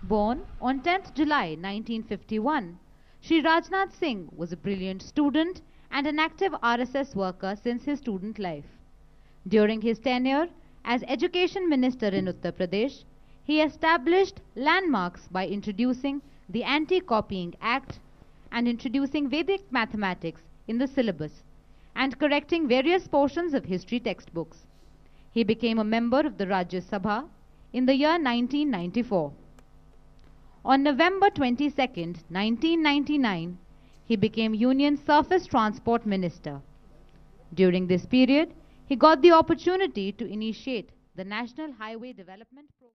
Born on 10th July 1951, Sri Rajnath Singh was a brilliant student and an active RSS worker since his student life. During his tenure as Education Minister in Uttar Pradesh, he established landmarks by introducing the Anti-Copying Act and introducing Vedic mathematics in the syllabus and correcting various portions of history textbooks. He became a member of the Rajya Sabha in the year 1994. On November 22, 1999, he became Union Surface Transport Minister. During this period, he got the opportunity to initiate the National Highway Development Program.